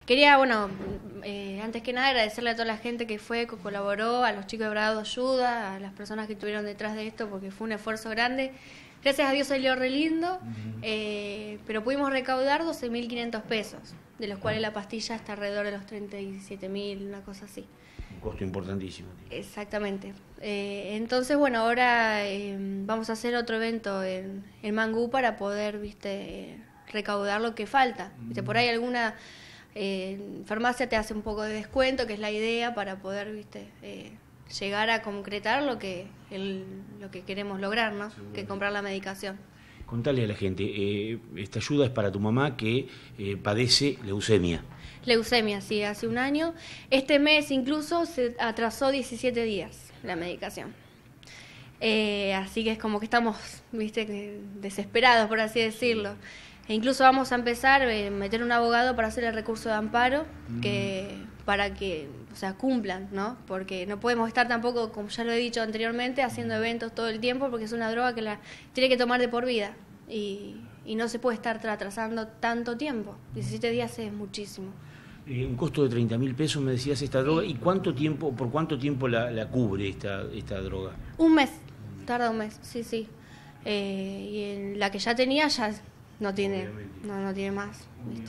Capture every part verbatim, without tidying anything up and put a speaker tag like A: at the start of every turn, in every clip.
A: Quería, bueno, eh, antes que nada agradecerle a toda la gente que fue, que colaboró, a los chicos de Bragado Ayuda, a las personas que estuvieron detrás de esto, porque fue un esfuerzo grande. Gracias a Dios salió re lindo, eh, pero pudimos recaudar doce mil quinientos pesos, de los cuales la pastilla está alrededor de los treinta y siete mil, una cosa así.
B: Un costo importantísimo.
A: Exactamente. Eh, entonces, bueno, ahora eh, vamos a hacer otro evento en, en Mangú para poder, viste, eh, recaudar lo que falta. Viste, por ahí alguna eh, farmacia te hace un poco de descuento, que es la idea para poder, viste, eh, llegar a concretar lo que el, lo que queremos lograr, ¿no? Que comprar la medicación.
B: Contale a la gente, eh, esta ayuda es para tu mamá que eh, padece leucemia.
A: Leucemia, sí, hace un año. Este mes incluso se atrasó diecisiete días la medicación. Eh, así que es como que estamos, viste, desesperados, por así decirlo. E incluso vamos a empezar a eh, meter un abogado para hacer el recurso de amparo, que para que, o sea, cumplan, ¿no? Porque no podemos estar tampoco, como ya lo he dicho anteriormente, haciendo eventos todo el tiempo, porque es una droga que la tiene que tomar de por vida. Y, y no se puede estar atrasando tanto tiempo. diecisiete días es muchísimo.
B: Eh, un costo de treinta mil pesos, me decías, esta droga. ¿Y cuánto tiempo, por cuánto tiempo la, la cubre esta, esta droga?
A: Un mes, tarda un mes, sí, sí. Eh, y en la que ya tenía ya no tiene, no, no tiene más, ¿viste?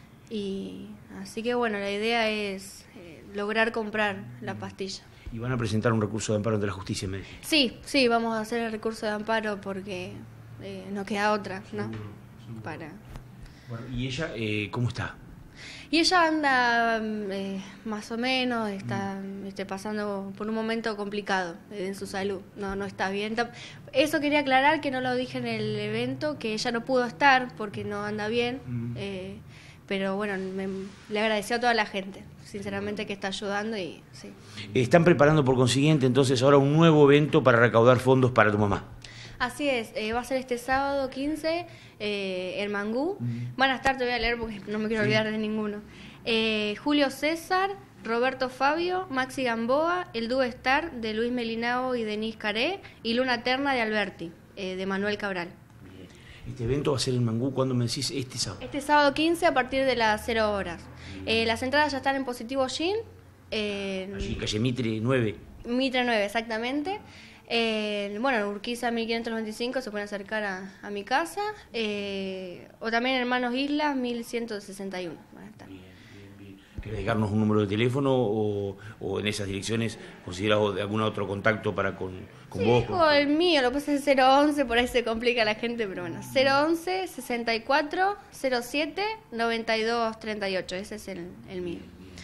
A: Y así que bueno, la idea es eh, lograr comprar la pastilla.
B: ¿Y van a presentar un recurso de amparo ante la justicia, me dijiste?
A: Sí, sí, vamos a hacer el recurso de amparo porque eh, no queda otra, ¿no?
B: Seguro, seguro.
A: Para...
B: Bueno, ¿y ella eh, cómo está?
A: Y ella anda eh, más o menos, está este, pasando por un momento complicado en su salud, no, no está bien. Eso quería aclarar, que no lo dije en el evento, que ella no pudo estar porque no anda bien, mm. eh, pero bueno, me, le agradeció a toda la gente, sinceramente, que está ayudando. Y sí.
B: Están preparando por consiguiente entonces ahora un nuevo evento para recaudar fondos para tu mamá.
A: Así es, eh, va a ser este sábado quince eh, en Mangú. Mm. Van a estar, te voy a leer porque no me quiero sí. olvidar de ninguno. Eh, Julio César, Roberto Fabio, Maxi Gamboa, el dúo Star de Luis Melinao y Denise Caré, y Luna Terna de Alberti, eh, de Manuel Cabral.
B: Bien. Este evento va a ser en Mangú, ¿cuándo me decís? Este sábado.
A: Este sábado quince a partir de las cero horas. Eh, las entradas ya están en Positivo Gin. Eh,
B: Allí, calle Mitre nueve.
A: Mitre nueve, exactamente. Eh, bueno, en Urquiza mil quinientos noventa y cinco se pueden acercar a, a mi casa, eh, o también en Hermanos Islas mil ciento sesenta y uno van a estar.
B: Bien, bien, bien. ¿Querés dejarnos un número de teléfono o, o en esas direcciones considerás algún otro contacto para con, con
A: sí,
B: vos?
A: O el mío, lo que pasa es cero once, por ahí se complica la gente, pero bueno, cero once, sesenta y cuatro, cero siete, noventa y dos, treinta y ocho, ese es el, el mío.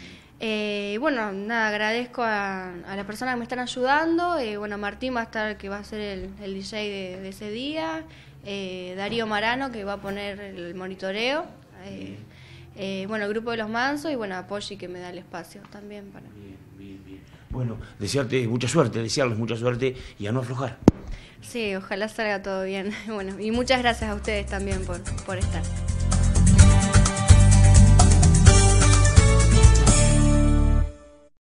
A: Eh, bueno, nada, agradezco a, a las personas que me están ayudando. Eh, bueno, Martín va a estar, que va a ser el, el D J de, de ese día. Eh, Darío Marano, que va a poner el monitoreo. Eh, eh, bueno, el grupo de los Mansos y bueno, a Poggi, que me da el espacio también para.
B: Bien, bien, bien. Bueno, desearte mucha suerte, desearles mucha suerte y a no aflojar.
A: Sí, ojalá salga todo bien. Bueno, y muchas gracias a ustedes también por, por estar.